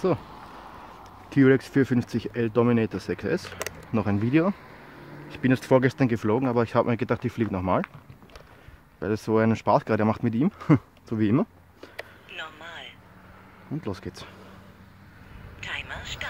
So, T-Rex 450L Dominator 6S. Noch ein Video. Ich bin jetzt vorgestern geflogen, aber ich habe mir gedacht, ich fliege nochmal. Weil es so einen Spaß gerade macht mit ihm. So wie immer. Normal. Und los geht's. Timer Start.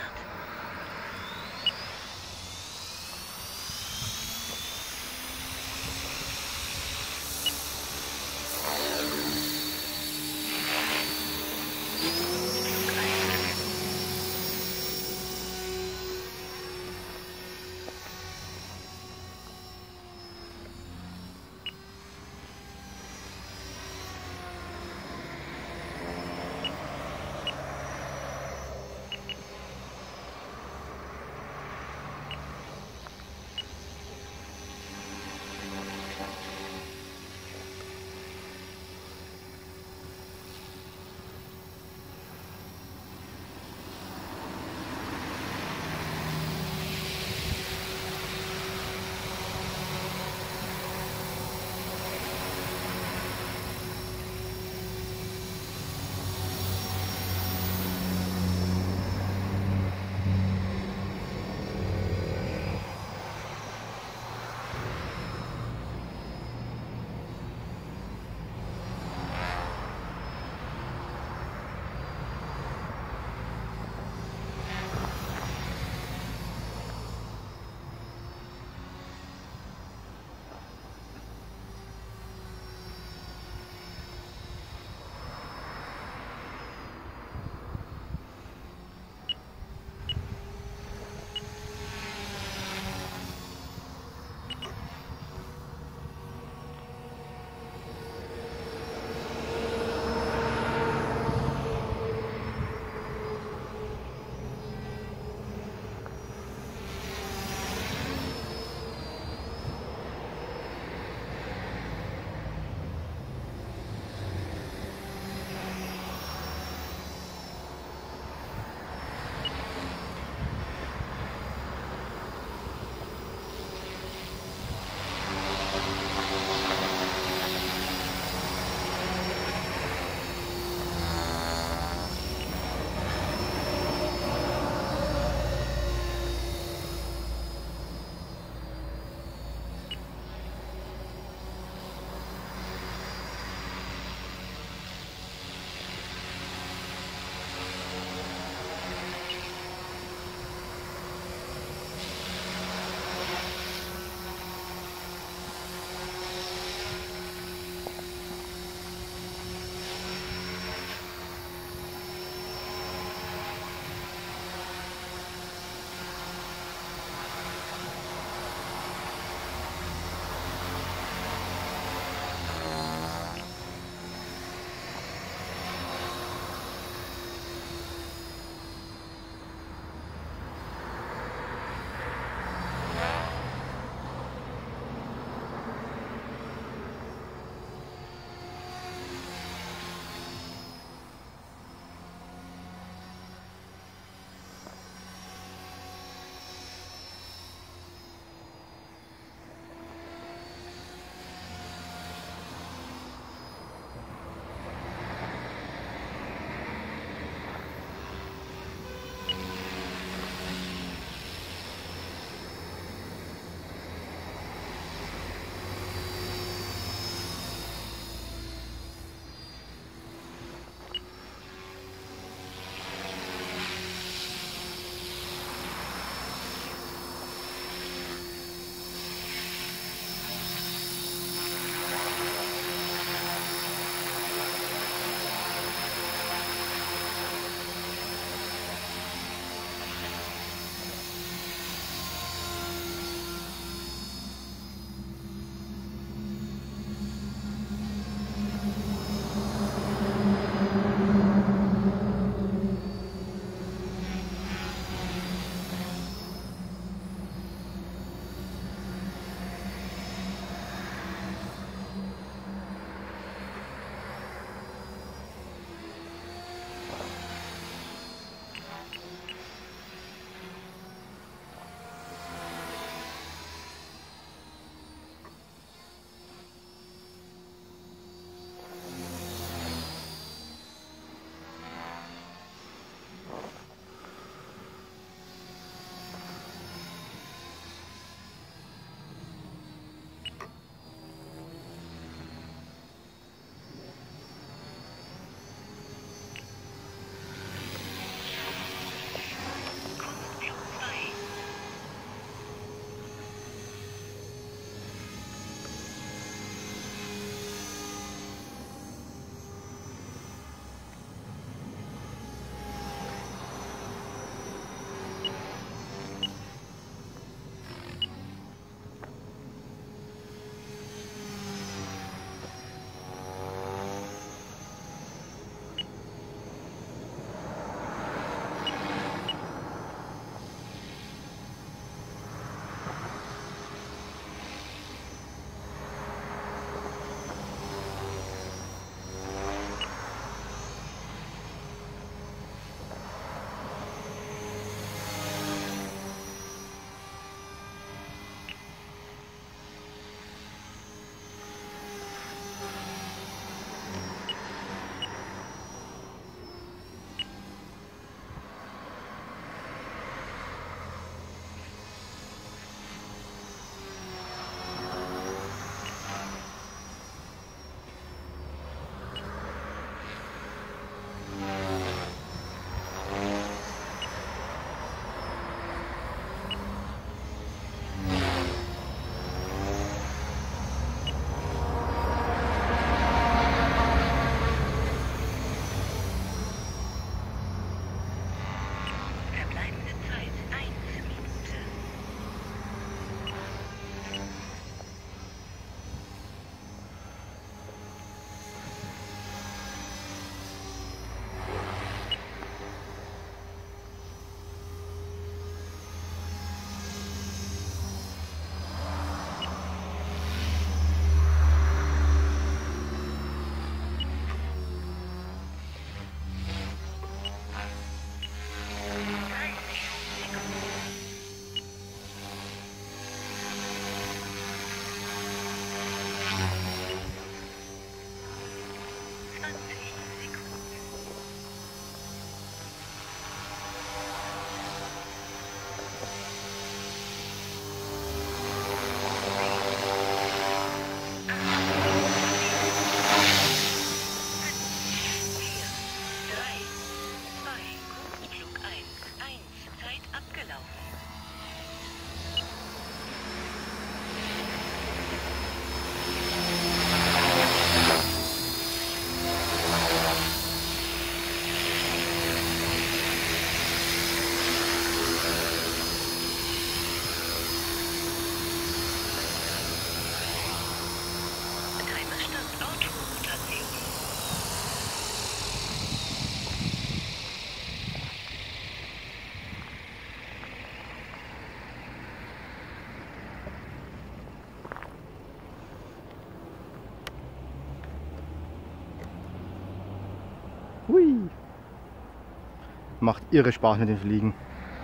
Hui. Macht irre Spaß mit dem Fliegen.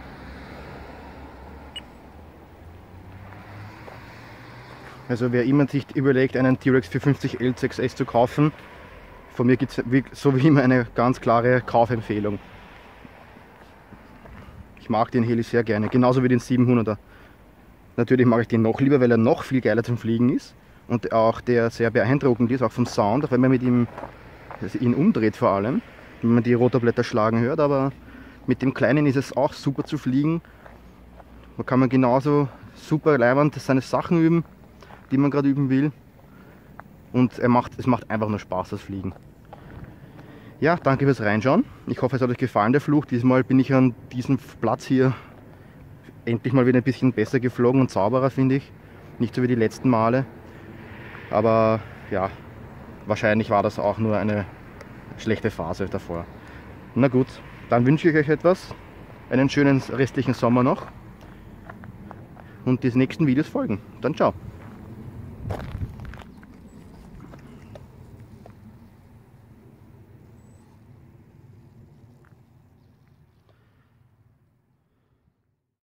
Also wer immer sich überlegt, einen T-Rex 450 L6S zu kaufen, von mir gibt es so wie immer eine ganz klare Kaufempfehlung. Ich mag den Heli sehr gerne, genauso wie den 700er. Natürlich mag ich den noch lieber, weil er noch viel geiler zum Fliegen ist und auch der sehr beeindruckend ist, auch vom Sound, auch wenn man mit ihm ihn umdreht vor allem, wenn man die Rotorblätter schlagen hört, aber mit dem kleinen ist es auch super zu fliegen. Da kann man genauso super leibend seine Sachen üben, die man gerade üben will, und es macht einfach nur Spaß, das Fliegen. Ja, danke fürs Reinschauen. Ich hoffe, es hat euch gefallen, der Flug. Diesmal bin ich an diesem Platz hier endlich mal wieder ein bisschen besser geflogen und sauberer, finde ich. Nicht so wie die letzten Male. Aber ja, wahrscheinlich war das auch nur eine schlechte Phase davor. Na gut, dann wünsche ich euch etwas. Einen schönen restlichen Sommer noch. Und die nächsten Videos folgen. Dann ciao.